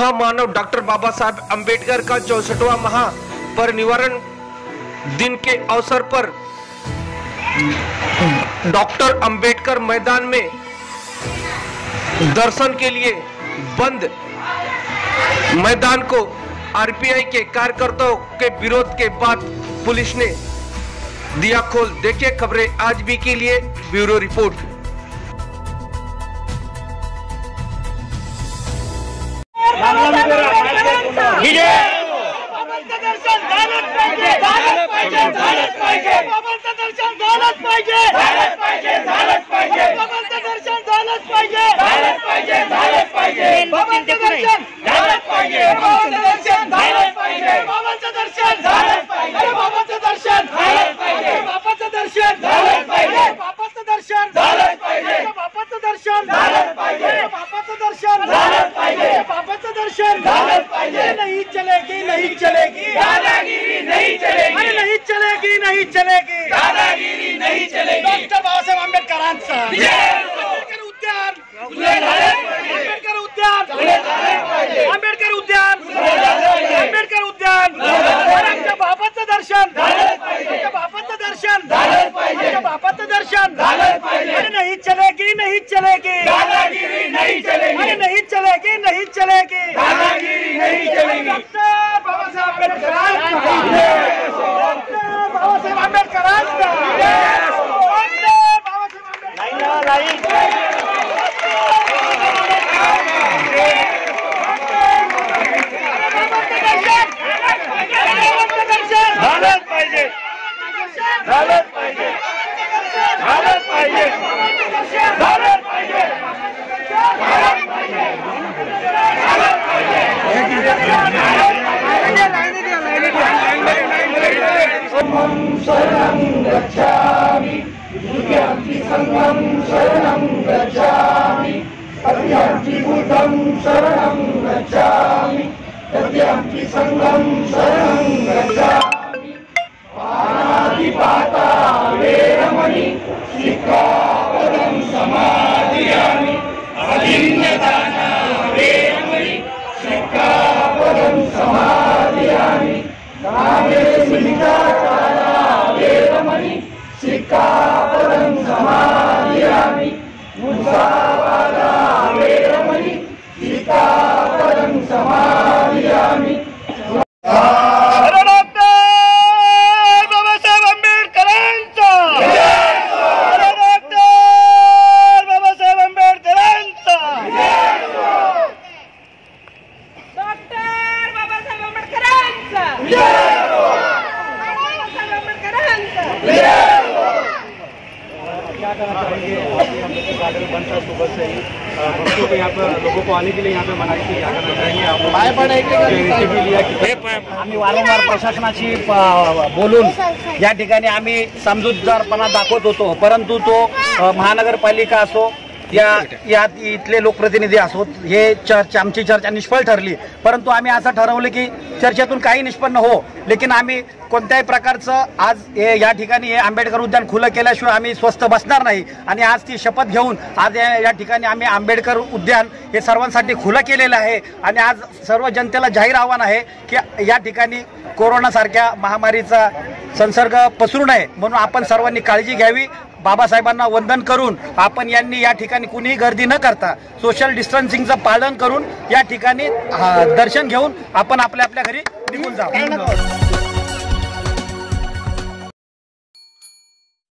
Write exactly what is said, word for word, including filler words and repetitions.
महामानव डॉक्टर बाबा साहब अम्बेडकर का चौसठवां महापरिनिर्वाण दिन के अवसर पर डॉक्टर अंबेडकर मैदान में दर्शन के लिए बंद मैदान को आरपीआई के कार्यकर्ताओं के विरोध के बाद पुलिस ने दिया खोल। देखिए खबरें आज भी के लिए ब्यूरो रिपोर्ट। नहीं चलेगी नहीं चलेगी दादागिरी नहीं चलेगी नहीं चलेगी नहीं चलेगी दादागिरी नहीं चलेगी। डॉक्टर बाबासाहेब आंबेडकरांचा आंबेडकर उद्यान आंबेडकर उद्यान आंबेडकर उद्यान आंबेडकर उद्यान आमच्या बाबाचं दर्शन आमच्या बाबाचं दर्शन आमच्या बाबाचं दर्शन अरे नहीं चलेगी नहीं चलेगी दादागिरी नहीं चलेगी अरे नहीं चलेगी नहीं चलेगी दादागिरी नहीं चलेगी। डॉक्टर बाबासाहेब आंबेडकरांचा डॉक्टर बाबासाहेब आंबेडकरांचा डॉक्टर बाबासाहेब आंबेडकर झालंच पाहिजे झालंच पाहिजे झालंच पाहिजे झालंच पाहिजे शरणं गच्छामि द्वितीयं संघं शरणं गच्छामि तृतीयं बुद्धं शरणं गच्छामि तृतीयं संघं शरणं गच्छामि पाणातिपाता वेरमणि सिक्खापदं समादयामि अभिन्नदाना वेरमणि सिक्खापदं समादयामि नामे सिद्धाचारा वेरमणि सिक्खापदं समादयामि मुसावादा वेरमणि सिक्खापदं समादयामि। सुबह से ही बच्चों को यहाँ पर लोगों को आने के लिए यहाँ पे मनाई थी, क्या करना चाहेंगे आप? आम्ही वारंवार प्रशासनाशी बोलून या ठिकाणी आम्ही समजूतदारपणा दाखवत होतो, परंतु तो महानगरपालिका असो या यात इथले लोकप्रतिनिधी असोत हे चर्चा आमची चर्चा निष्फळ ठरली। परंतु आम्ही असं ठरवलं की चर्चेतून काही निष्पन्न हो, लेकिन आम्ही कोणत्याही प्रकारचं आज हे या ठिकाणी हे आंबेडकर उद्यान खुलं केल्याशिवाय आम्ही स्वस्थ बसणार नाही आणि आज ती शपथ घेऊन आज या ठिकाणी आम्ही आंबेडकर उद्यान हे सर्वांसाठी खुलं केलेलं आहे आणि आज सर्व जनतेला जाहीर आव्हान आहे की या ठिकाणी कोरोनासारख्या महामारीचा संसर्ग पसरू नये म्हणून आपण सर्वांनी काळजी घ्यावी। बाबासाहेबांना वंदन करून आपण यांनी या ठिकाणी कुणीही गर्दी न करता सोशल डिस्टन्सिंगचं पालन करून या ठिकाणी दर्शन घेऊन आपण आपल्या आपल्या घरी निघून जाऊ।